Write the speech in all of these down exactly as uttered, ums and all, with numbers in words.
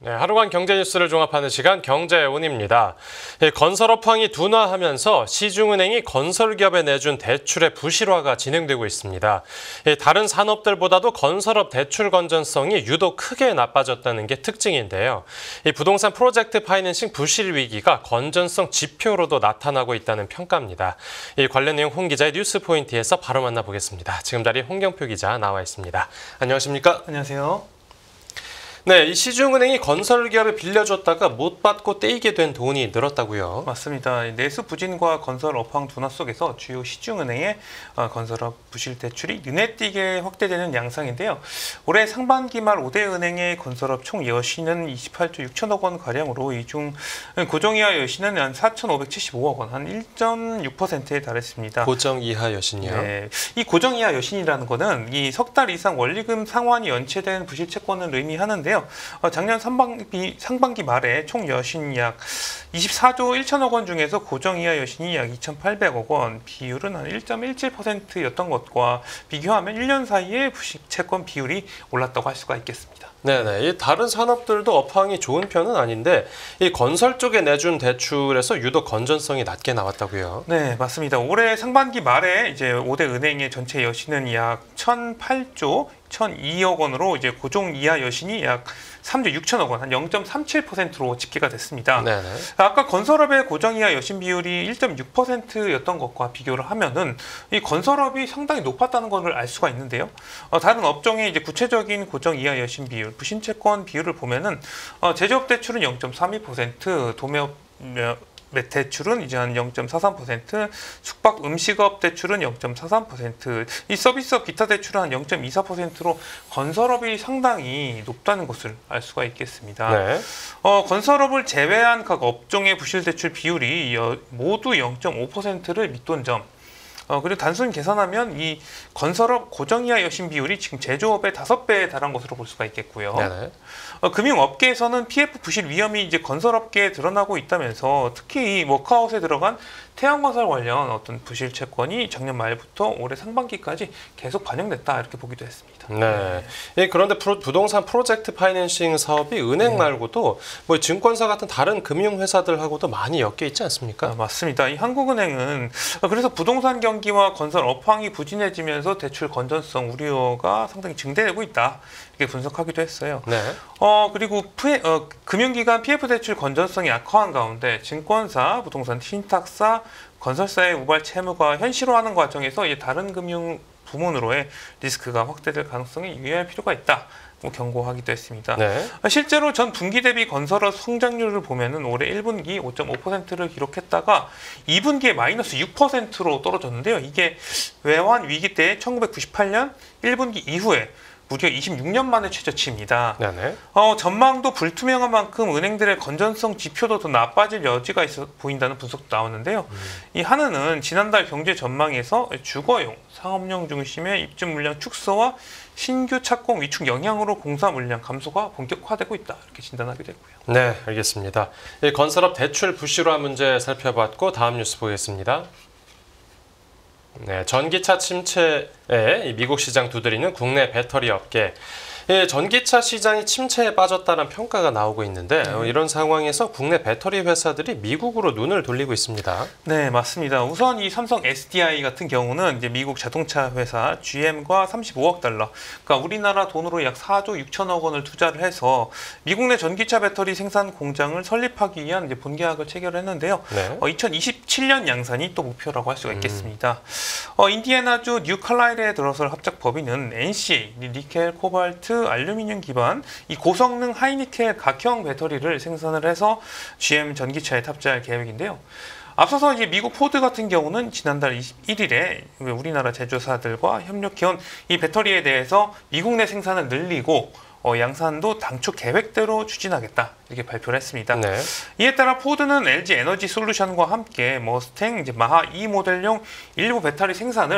네, 하루간 경제 뉴스를 종합하는 시간 경제운입니다. 건설업 황이 둔화하면서 시중은행이 건설기업에 내준 대출의 부실화가 진행되고 있습니다. 다른 산업들보다도 건설업 대출 건전성이 유독 크게 나빠졌다는 게 특징인데요. 이 부동산 프로젝트 파이낸싱 부실 위기가 건전성 지표로도 나타나고 있다는 평가입니다. 이 관련 내용 홍 기자의 뉴스 포인트에서 바로 만나보겠습니다. 지금 자리에 홍경표 기자 나와 있습니다. 안녕하십니까? 안녕하세요. 네, 이 시중은행이 건설기업에 빌려줬다가 못 받고 떼이게 된 돈이 늘었다고요? 맞습니다. 내수 부진과 건설 업황 둔화 속에서 주요 시중은행의 건설업 부실 대출이 눈에 띄게 확대되는 양상인데요. 올해 상반기 말 오 대 은행의 건설업 총 여신은 이십팔조 육천억 원 가량으로 이 중 고정이하 여신은 한 사천오백칠십오억 원, 한 일 점 육 퍼센트에 달했습니다. 고정이하 여신이요? 네, 이 고정이하 여신이라는 거는 이 석 달 이상 원리금 상환이 연체된 부실 채권을 의미하는데요. 어, 작년 상반기, 상반기 말에 총 여신이 약 이십사조 일천억 원 중에서 고정이하 여신이 약 이천팔백억 원, 비율은 한 일 점 일칠 퍼센트였던 것과 비교하면 일 년 사이에 부실 채권 비율이 올랐다고 할 수가 있겠습니다. 네네. 다른 산업들도 업황이 좋은 편은 아닌데 이 건설 쪽에 내준 대출에서 유독 건전성이 낮게 나왔다고요? 네, 맞습니다. 올해 상반기 말에 이제 오 대 은행의 전체 여신은 약 천팔조 천이억 원으로 이제 고정 이하 여신이 약 삼조 육천억 원, 한 영 점 삼칠 퍼센트로 집계가 됐습니다. 네네. 아까 건설업의 고정 이하 여신 비율이 일 점 육 퍼센트였던 것과 비교를 하면은 이 건설업이 상당히 높았다는 것을 알 수가 있는데요. 어, 다른 업종의 이제 구체적인 고정 이하 여신 비율, 부신채권 비율을 보면은 어, 제조업 대출은 영 점 삼이 퍼센트, 도매업 대출은 이제 한 영 점 사삼 퍼센트, 숙박 음식업 대출은 영 점 사삼 퍼센트, 이 서비스업 기타 대출은 한 영 점 이사 퍼센트로 건설업이 상당히 높다는 것을 알 수가 있겠습니다. 네. 어, 건설업을 제외한 각 업종의 부실 대출 비율이 여, 모두 영 점 오 퍼센트를 밑돈 점. 어, 그리고 단순 계산하면 이 건설업 고정이하 여신 비율이 지금 제조업의 다섯 배에 달한 것으로 볼 수가 있겠고요. 네네. 어, 금융업계에서는 피에프 부실 위험이 이제 건설업계에 드러나고 있다면서 특히 이 워크아웃에 들어간 태양건설 관련 어떤 부실 채권이 작년 말부터 올해 상반기까지 계속 반영됐다 이렇게 보기도 했습니다. 네. 예, 그런데 프로, 부동산 프로젝트 파이낸싱 사업이 은행 네. 말고도 뭐 증권사 같은 다른 금융회사들하고도 많이 엮여 있지 않습니까? 아, 맞습니다. 이 한국은행은 그래서 부동산 경기와 건설 업황이 부진해지면서 대출 건전성 우려가 상당히 증대되고 있다. 이렇게 분석하기도 했어요. 네. 어 그리고 피, 어, 금융기관 피에프 대출 건전성이 악화한 가운데 증권사, 부동산 신탁사, 건설사의 우발 채무가 현실화하는 과정에서 이 다른 금융 부문으로의 리스크가 확대될 가능성에 유의할 필요가 있다. 경고하기도 했습니다. 네. 실제로 전 분기 대비 건설업 성장률을 보면은 올해 일 분기 오 점 오 퍼센트를 기록했다가 이 분기에 마이너스 육 퍼센트로 떨어졌는데요. 이게 외환 위기 때 천구백구십팔 년 일 분기 이후에 무려 이십육 년 만의 최저치입니다. 네네. 어, 전망도 불투명한 만큼 은행들의 건전성 지표도 더 나빠질 여지가 있어 보인다는 분석도 나오는데요. 음. 이 한은은 지난달 경제 전망에서 주거용, 상업용 중심의 입주 물량 축소와 신규 착공 위축 영향으로 공사 물량 감소가 본격화되고 있다. 이렇게 진단하기도 했고요. 네, 알겠습니다. 이 건설업 대출 부실화 문제 살펴봤고 다음 뉴스 보겠습니다. 네, 전기차 침체에 미국 시장 두드리는 국내 배터리 업계. 예, 전기차 시장이 침체에 빠졌다는 평가가 나오고 있는데 어, 이런 상황에서 국내 배터리 회사들이 미국으로 눈을 돌리고 있습니다. 네, 맞습니다. 우선 이 삼성 에스디아이 같은 경우는 이제 미국 자동차 회사 지엠과 삼십오억 달러, 그러니까 우리나라 돈으로 약 사조 육천억 원을 투자를 해서 미국 내 전기차 배터리 생산 공장을 설립하기 위한 이제 본계약을 체결했는데요. 네. 어, 이천이십칠 년 양산이 또 목표라고 할 수가 있겠습니다. 음. 어, 인디애나주 뉴칼라일에 들어설 합작 법인은 엔씨에이, 니켈, 코발트, 알루미늄 기반 이 고성능 하이니켈 각형 배터리를 생산을 해서 지엠 전기차에 탑재할 계획인데요. 앞서서 이제 미국 포드 같은 경우는 지난달 이십일일에 우리나라 제조사들과 협력해온 이 배터리에 대해서 미국 내 생산을 늘리고 어, 양산도 당초 계획대로 추진하겠다 이렇게 발표를 했습니다. 네. 이에 따라 포드는 엘지 에너지 솔루션과 함께 머스탱, 이제 마하 이 모델용 일부 배터리 생산을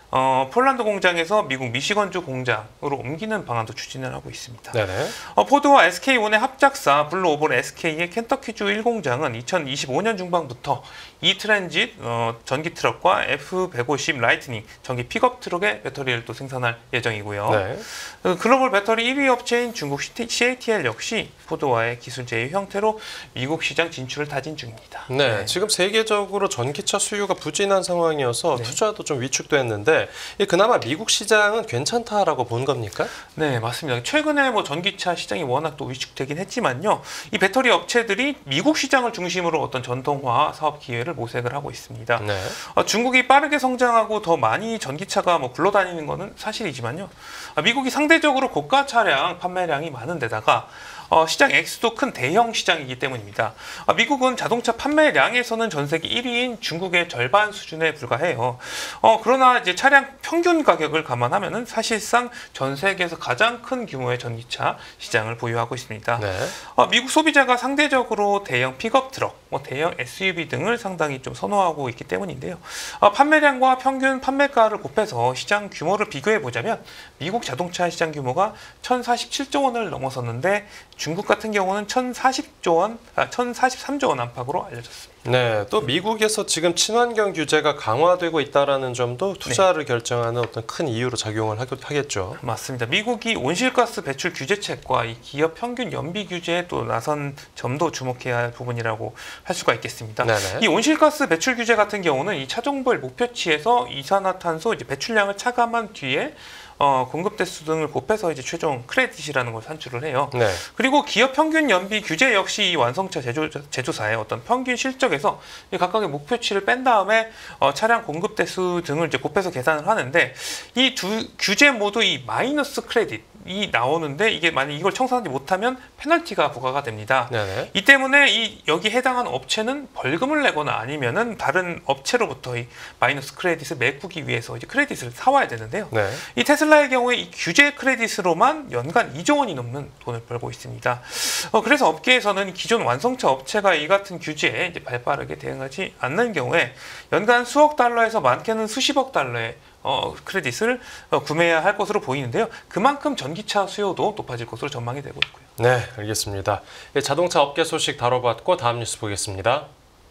어, 폴란드 공장에서 미국 미시건주 공장으로 옮기는 방안도 추진을 하고 있습니다. 네네. 어, 포드와 에스케이온의 합작사 블루오벌 에스케이의 켄터키주 일 공장은 이천이십오 년 중반부터 이 트랜짓 어, 전기 트럭과 에프 백오십 라이트닝 전기 픽업 트럭의 배터리를 또 생산할 예정이고요. 네. 어, 글로벌 배터리 일 위 업체인 중국 씨에이티엘 역시 포드와의 기술 제휴 형태로 미국 시장 진출을 다진 중입니다. 네, 네. 지금 세계적으로 전기차 수요가 부진한 상황이어서 네. 투자도 좀 위축됐는데 그나마 미국 시장은 괜찮다라고 본 겁니까? 네, 맞습니다. 최근에 뭐 전기차 시장이 워낙 또 위축되긴 했지만요. 이 배터리 업체들이 미국 시장을 중심으로 어떤 전통화 사업 기회를 모색을 하고 있습니다. 네. 어, 중국이 빠르게 성장하고 더 많이 전기차가 뭐 굴러다니는 것은 사실이지만요. 아, 미국이 상대적으로 고가 차량 판매량이 많은 데다가 어, 시장 액수도 큰 대형 시장이기 때문입니다. 아, 미국은 자동차 판매량에서는 전 세계 일 위인 중국의 절반 수준에 불과해요. 어, 그러나 이제 차량 평균 가격을 감안하면은 사실상 전 세계에서 가장 큰 규모의 전기차 시장을 보유하고 있습니다. 네. 어, 미국 소비자가 상대적으로 대형 픽업 트럭, 뭐 대형 에스유브이 등을 상당히 좀 선호하고 있기 때문인데요. 어, 판매량과 평균 판매가를 곱해서 시장 규모를 비교해 보자면 미국 자동차 시장 규모가 천사십칠조 원을 넘어섰는데 중국 같은 경우는 천사십조 원, 아, 천사십삼조 원 안팎으로 알려졌습니다. 네, 또 미국에서 지금 친환경 규제가 강화되고 있다라는 점도 투자를 네. 결정하는 어떤 큰 이유로 작용을 하겠죠. 맞습니다. 미국이 온실가스 배출 규제책과 이 기업 평균 연비 규제에 또 나선 점도 주목해야 할 부분이라고 할 수가 있겠습니다. 네네. 이 온실가스 배출 규제 같은 경우는 이 차종별 목표치에서 이산화탄소 이제 배출량을 차감한 뒤에 어, 공급 대수 등을 곱해서 이제 최종 크레딧이라는 걸 산출을 해요. 네. 그리고 기업 평균 연비 규제 역시 이 완성차 제조, 제조사의 어떤 평균 실적에서 각각의 목표치를 뺀 다음에 어, 차량 공급 대수 등을 이제 곱해서 계산을 하는데 이 두 규제 모두 이 마이너스 크레딧 이 나오는데 이게 만약 이걸 청산하지 못하면 페널티가 부과가 됩니다. 네네. 이 때문에 이 여기 해당한 업체는 벌금을 내거나 아니면은 다른 업체로부터 이 마이너스 크레딧을 메꾸기 위해서 이제 크레딧을 사와야 되는데요. 네. 이 테슬라의 경우에 이 규제 크레딧으로만 연간 이조 원이 넘는 돈을 벌고 있습니다. 어, 그래서 업계에서는 기존 완성차 업체가 이 같은 규제에 이제 발빠르게 대응하지 않는 경우에 연간 수억 달러에서 많게는 수십억 달러의 어, 크레딧을 어, 구매해야 할 것으로 보이는데요. 그만큼 전기차 수요도 높아질 것으로 전망이 되고 있고요. 네, 알겠습니다. 자동차 업계 소식 다뤄봤고 다음 뉴스 보겠습니다.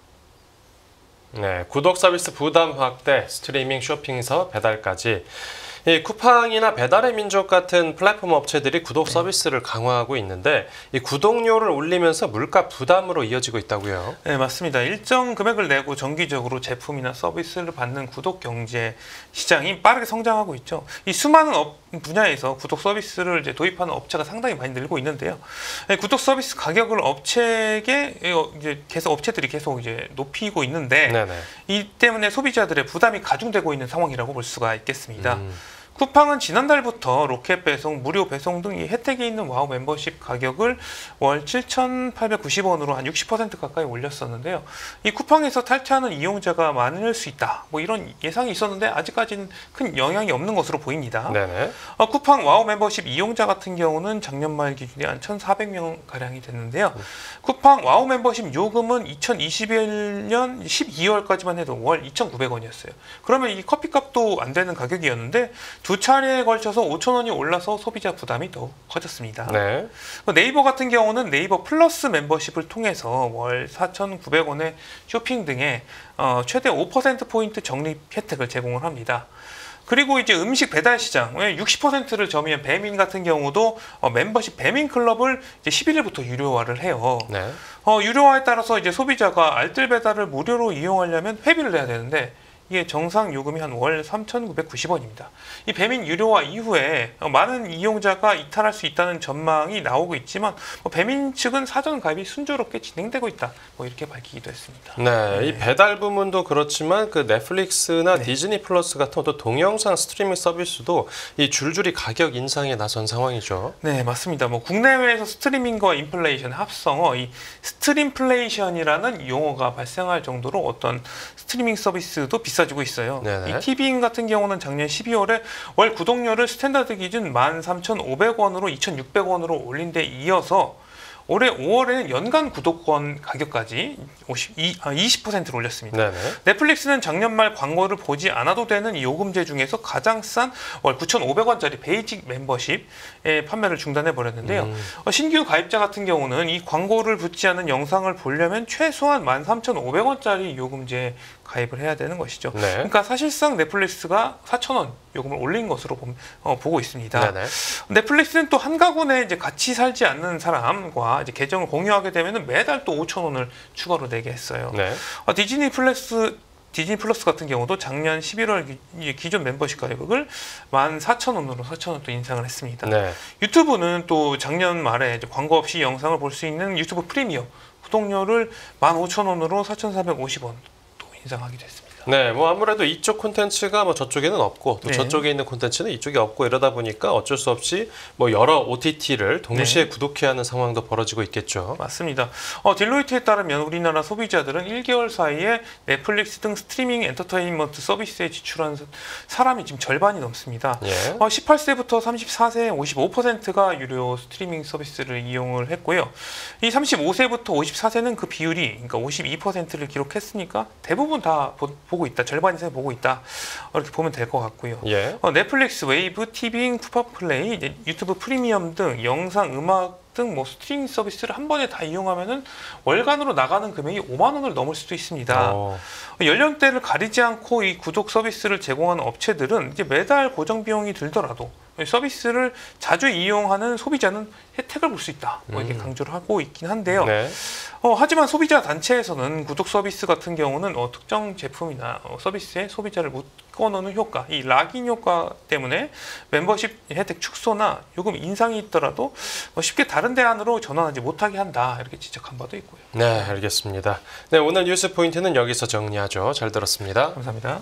네, 구독 서비스 부담 확대, 스트리밍, 쇼핑서, 배달까지. 이 쿠팡이나 배달의 민족 같은 플랫폼 업체들이 구독 서비스를 강화하고 있는데 이 구독료를 올리면서 물가 부담으로 이어지고 있다고요? 네, 맞습니다. 일정 금액을 내고 정기적으로 제품이나 서비스를 받는 구독 경제 시장이 빠르게 성장하고 있죠. 이 수많은 업 분야에서 구독 서비스를 이제 도입하는 업체가 상당히 많이 늘고 있는데요. 구독 서비스 가격을 업체에게 이제 계속 업체들이 계속 이제 높이고 있는데 네네. 이 때문에 소비자들의 부담이 가중되고 있는 상황이라고 볼 수가 있겠습니다. 음. 쿠팡은 지난달부터 로켓 배송, 무료 배송 등 이 혜택이 있는 와우 멤버십 가격을 월 칠천팔백구십 원으로 한 육십 퍼센트 가까이 올렸었는데요. 이 쿠팡에서 탈퇴하는 이용자가 많을 수 있다. 뭐 이런 예상이 있었는데 아직까지는 큰 영향이 없는 것으로 보입니다. 네네. 어, 쿠팡 와우 멤버십 이용자 같은 경우는 작년 말 기준에 한 천사백 명 가량이 됐는데요. 음. 쿠팡 와우 멤버십 요금은 이천이십일 년 십이월까지만 해도 월 이천구백 원이었어요. 그러면 이 커피값도 안 되는 가격이었는데 두 차례에 걸쳐서 오천 원이 올라서 소비자 부담이 더욱 커졌습니다. 네. 네이버 같은 경우는 네이버 플러스 멤버십을 통해서 월 사천구백 원의 쇼핑 등의 어, 최대 오 퍼센트 포인트 적립 혜택을 제공을 합니다. 그리고 이제 음식 배달 시장 육십 퍼센트를 점유한 배민 같은 경우도 어, 멤버십 배민 클럽을 이제 십일 일부터 유료화를 해요. 네. 어, 유료화에 따라서 이제 소비자가 알뜰 배달을 무료로 이용하려면 회비를 내야 되는데 이게 정상 요금이 한 월 삼천구백구십 원입니다. 이 배민 유료화 이후에 많은 이용자가 이탈할 수 있다는 전망이 나오고 있지만 뭐 배민 측은 사전 가입이 순조롭게 진행되고 있다. 뭐 이렇게 밝히기도 했습니다. 네, 네. 이 배달 부문도 그렇지만 그 넷플릭스나 네. 디즈니 플러스 같은 또 동영상 스트리밍 서비스도 이 줄줄이 가격 인상에 나선 상황이죠. 네, 맞습니다. 뭐 국내외에서 스트리밍과 인플레이션 합성어 이 스트림플레이션이라는 용어가 발생할 정도로 어떤 스트리밍 서비스도 비싸지고 있어요. 네네. 이 티비인 같은 경우는 작년 십이월에 월 구독료를 스탠다드 기준 만 삼천오백 원으로 이천육백 원으로 올린 데 이어서 올해 오월에는 연간 구독권 가격까지 이십 퍼센트를 올렸습니다. 네네. 넷플릭스는 작년 말 광고를 보지 않아도 되는 이 요금제 중에서 가장 싼 월 구천오백 원짜리 베이직 멤버십의 판매를 중단해 버렸는데요. 음. 어, 신규 가입자 같은 경우는 이 광고를 붙지 않은 영상을 보려면 최소한 만 삼천오백 원짜리 요금제에 가입을 해야 되는 것이죠. 네. 그러니까 사실상 넷플릭스가 사천 원 요금을 올린 것으로 보, 어, 보고 있습니다. 네네. 넷플릭스는 또 한 가구내 이제 같이 살지 않는 사람과 이제 계정을 공유하게 되면 매달 또 오천 원을 추가로 내게 했어요. 네. 어, 디즈니 플러스 디즈니 플러스 같은 경우도 작년 십일월 기, 기존 멤버십 가격을 만 사천 원으로 사천 원 또 인상을 했습니다. 네. 유튜브는 또 작년 말에 이제 광고 없이 영상을 볼 수 있는 유튜브 프리미엄 구독료를 만 오천 원으로 사천사백오십 원 또 인상하기도 했습니다. 네, 뭐 아무래도 이쪽 콘텐츠가 뭐 저쪽에는 없고 또 네. 저쪽에 있는 콘텐츠는 이쪽에 없고 이러다 보니까 어쩔 수 없이 뭐 여러 오티티를 동시에 네. 구독해야 하는 상황도 벌어지고 있겠죠. 맞습니다. 어, 딜로이트에 따르면 우리나라 소비자들은 일 개월 사이에 넷플릭스 등 스트리밍 엔터테인먼트 서비스에 지출한 사람이 지금 절반이 넘습니다. 예. 어, 십팔 세부터 삼십사 세 오십오 퍼센트가 유료 스트리밍 서비스를 이용을 했고요. 이 삼십오 세부터 오십사 세는 그 비율이 그러니까 오십이 퍼센트를 기록했으니까 대부분 다 보, 보고 있다. 절반 이상 보고 있다. 이렇게 보면 될 것 같고요. 예. 어, 넷플릭스, 웨이브, 티빙, 푸파플레이, 이제 유튜브 프리미엄 등 영상, 음악 등 뭐 스트리밍 서비스를 한 번에 다 이용하면은 월간으로 나가는 금액이 오만 원을 넘을 수도 있습니다. 어. 연령대를 가리지 않고 이 구독 서비스를 제공하는 업체들은 이제 매달 고정 비용이 들더라도 서비스를 자주 이용하는 소비자는 혜택을 볼 수 있다. 뭐 이렇게 음. 강조를 하고 있긴 한데요. 네. 어, 하지만 소비자 단체에서는 구독 서비스 같은 경우는 어, 특정 제품이나 어, 서비스에 소비자를 묶어놓는 효과, 이 락인 효과 때문에 멤버십 혜택 축소나 요금 인상이 있더라도 어, 쉽게 다른 대안으로 전환하지 못하게 한다. 이렇게 지적한 바도 있고요. 네, 알겠습니다. 네, 오늘 뉴스 포인트는 여기서 정리하죠. 잘 들었습니다. 감사합니다.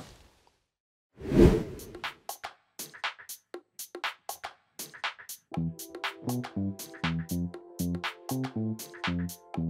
Thank you.